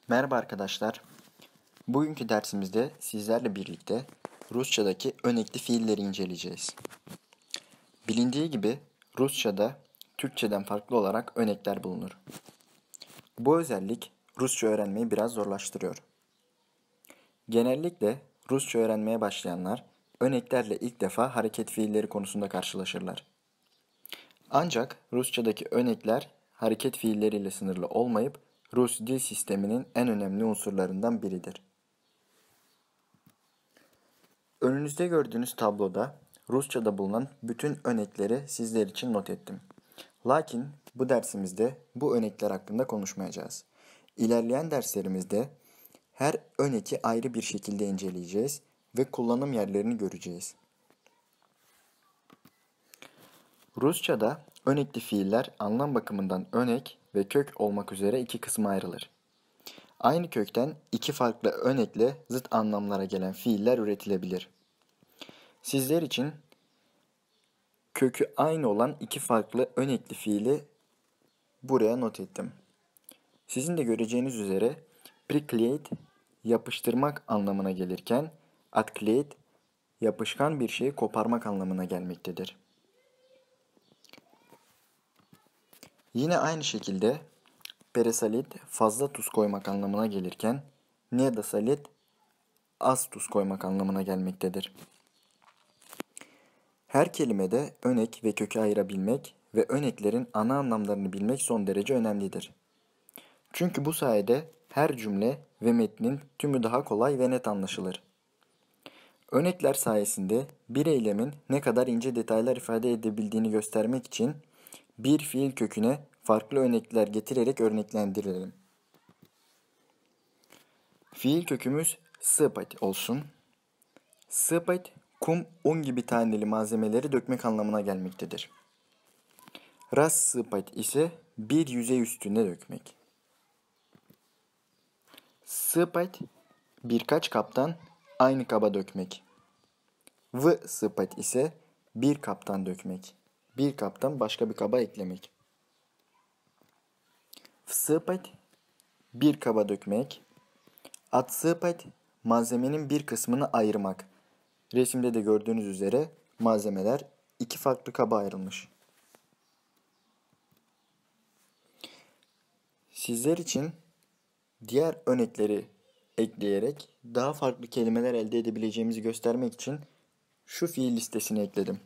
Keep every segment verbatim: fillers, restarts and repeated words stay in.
Merhaba arkadaşlar. Bugünkü dersimizde sizlerle birlikte Rusçadaki önekli fiilleri inceleyeceğiz. Bilindiği gibi Rusçada Türkçeden farklı olarak önekler bulunur. Bu özellik Rusça öğrenmeyi biraz zorlaştırıyor. Genellikle Rusça öğrenmeye başlayanlar öneklerle ilk defa hareket fiilleri konusunda karşılaşırlar. Ancak Rusçadaki önekler hareket fiilleriyle sınırlı olmayıp Rus dil sisteminin en önemli unsurlarından biridir. Önünüzde gördüğünüz tabloda Rusçada bulunan bütün örnekleri sizler için not ettim. Lakin bu dersimizde bu örnekler hakkında konuşmayacağız. İlerleyen derslerimizde her örneği ayrı bir şekilde inceleyeceğiz ve kullanım yerlerini göreceğiz. Rusçada örnekli fiiller anlam bakımından örnek ve kök olmak üzere iki kısma ayrılır. Aynı kökten iki farklı örnekle zıt anlamlara gelen fiiller üretilebilir. Sizler için kökü aynı olan iki farklı örnekli fiili buraya not ettim. Sizin de göreceğiniz üzere prikleit yapıştırmak anlamına gelirken atkleit yapışkan bir şeyi koparmak anlamına gelmektedir. Yine aynı şekilde peresalit fazla tuz koymak anlamına gelirken nedasalit az tuz koymak anlamına gelmektedir. Her kelimede örnek ve kökü ayırabilmek ve örneklerin ana anlamlarını bilmek son derece önemlidir. Çünkü bu sayede her cümle ve metnin tümü daha kolay ve net anlaşılır. Örnekler sayesinde bir eylemin ne kadar ince detaylar ifade edebildiğini göstermek için bir fiil köküne farklı örnekler getirerek örneklendirelim. Fiil kökümüz sıpat olsun. Sıpat, kum, un gibi taneli malzemeleri dökmek anlamına gelmektedir. Ras sıpat ise bir yüzey üstüne dökmek. Sıpat, birkaç kaptan aynı kaba dökmek. V sıpat ise bir kaptan dökmek. Bir kaptan başka bir kaba eklemek. Sıpat, bir kaba dökmek. At sıpat, malzemenin bir kısmını ayırmak. Resimde de gördüğünüz üzere malzemeler iki farklı kaba ayrılmış. Sizler için diğer örnekleri ekleyerek daha farklı kelimeler elde edebileceğimizi göstermek için şu fiil listesini ekledim.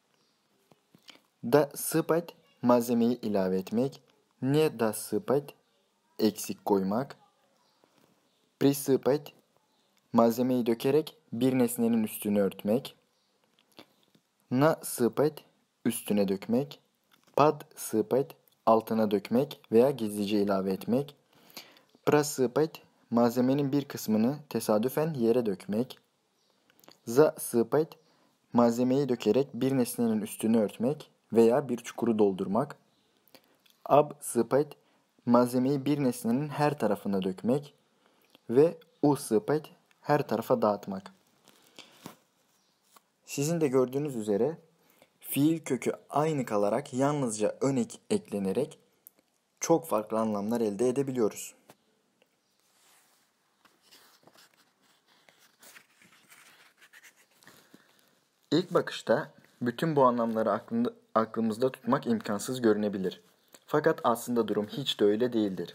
Da sıpat malzemeyi ilave etmek. Ne da sıpat eksik koymak. Pri sıpat malzemeyi dökerek bir nesnenin üstünü örtmek. Na sıpat üstüne dökmek. Pad sıpat altına dökmek veya gizlice ilave etmek. Pra sıpat malzemenin bir kısmını tesadüfen yere dökmek. Za sıpat malzemeyi dökerek bir nesnenin üstünü örtmek veya bir çukuru doldurmak. Ab sıpat malzemeyi bir nesnenin her tarafına dökmek ve u sıpat her tarafa dağıtmak. Sizin de gördüğünüz üzere fiil kökü aynı kalarak yalnızca örnek eklenerek çok farklı anlamlar elde edebiliyoruz. İlk bakışta bütün bu anlamları aklında, aklımızda tutmak imkansız görünebilir. Fakat aslında durum hiç de öyle değildir.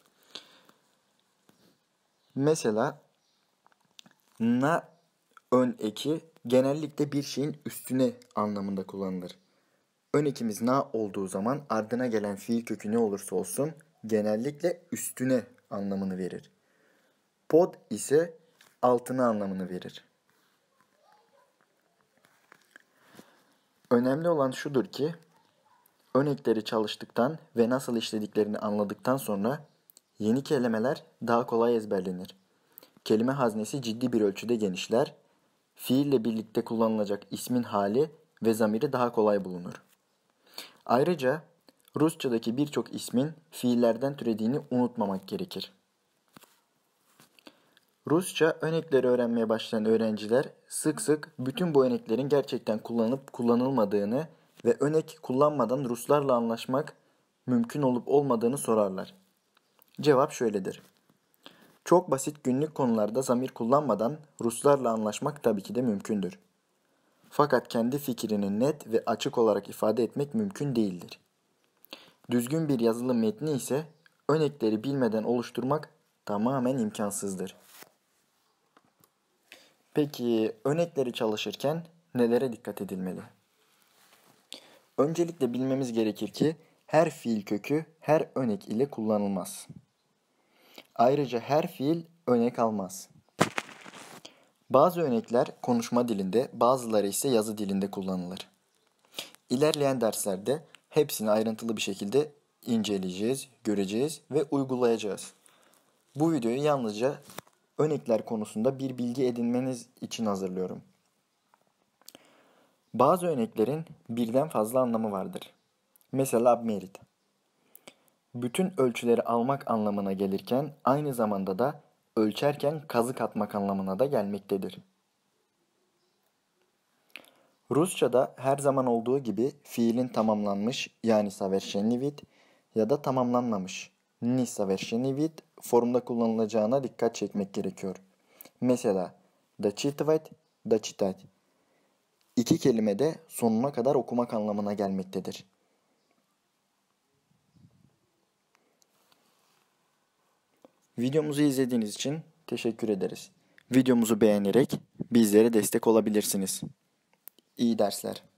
Mesela na ön eki genellikle bir şeyin üstüne anlamında kullanılır. Ön ekimiz na olduğu zaman ardına gelen fiil kökü ne olursa olsun genellikle üstüne anlamını verir. Pod ise altına anlamını verir. Önemli olan şudur ki, örnekleri çalıştıktan ve nasıl işlediklerini anladıktan sonra yeni kelimeler daha kolay ezberlenir. Kelime haznesi ciddi bir ölçüde genişler, fiille birlikte kullanılacak ismin hali ve zamiri daha kolay bulunur. Ayrıca Rusçadaki birçok ismin fiillerden türediğini unutmamak gerekir. Rusça örnekleri öğrenmeye başlayan öğrenciler sık sık bütün bu örneklerin gerçekten kullanıp kullanılmadığını ve örnek kullanmadan Ruslarla anlaşmak mümkün olup olmadığını sorarlar. Cevap şöyledir. Çok basit günlük konularda zamir kullanmadan Ruslarla anlaşmak tabii ki de mümkündür. Fakat kendi fikrini net ve açık olarak ifade etmek mümkün değildir. Düzgün bir yazılı metni ise örnekleri bilmeden oluşturmak tamamen imkansızdır. Peki örnekleri çalışırken nelere dikkat edilmeli? Öncelikle bilmemiz gerekir ki her fiil kökü her örnek ile kullanılmaz. Ayrıca her fiil örnek almaz. Bazı örnekler konuşma dilinde, bazıları ise yazı dilinde kullanılır. İlerleyen derslerde hepsini ayrıntılı bir şekilde inceleyeceğiz, göreceğiz ve uygulayacağız. Bu videoyu yalnızca örnekler konusunda bir bilgi edinmeniz için hazırlıyorum. Bazı örneklerin birden fazla anlamı vardır. Mesela abmerit. Bütün ölçüleri almak anlamına gelirken aynı zamanda da ölçerken kazık atmak anlamına da gelmektedir. Rusça'da her zaman olduğu gibi fiilin tamamlanmış yani saverşenivit ya da tamamlanmamış nisaverşenivit formda kullanılacağına dikkat çekmek gerekiyor. Mesela dachitvat, dachitat. İki kelime de sonuna kadar okumak anlamına gelmektedir. Videomuzu izlediğiniz için teşekkür ederiz. Videomuzu beğenerek bizlere destek olabilirsiniz. İyi dersler.